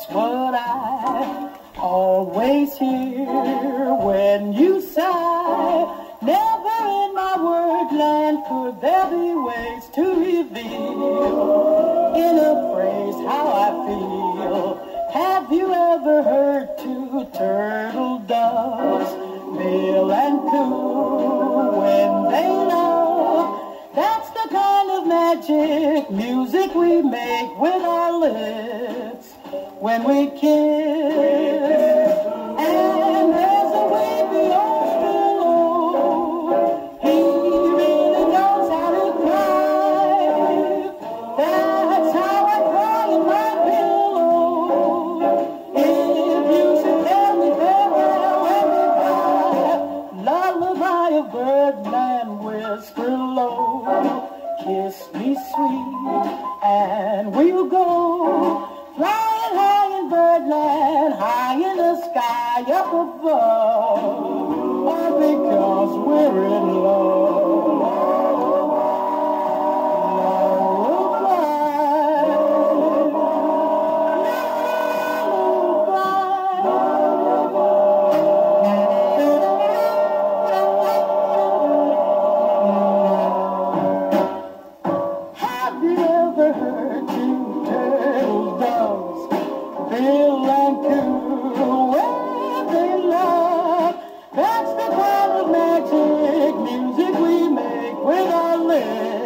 what I always hear when you sigh. Never in my wordland could there be ways to reveal in a phrase how I feel. Have you ever heard two turtle doves, bill and coo, when they love? That's the kind of magic music we make with our lips when we kiss. And there's a way beyond below. He really knows how to cry. That's how I cry in my pillow. If you should tell me farewell and goodbye, lullaby of Birdland, whisper low. Kiss me sweet, and we'll go flying high in Birdland, high in the sky up above, all because we're in love. Have you ever heard two turtle doves, bill and coo, when they love? That's the kind of magic music we make with our lips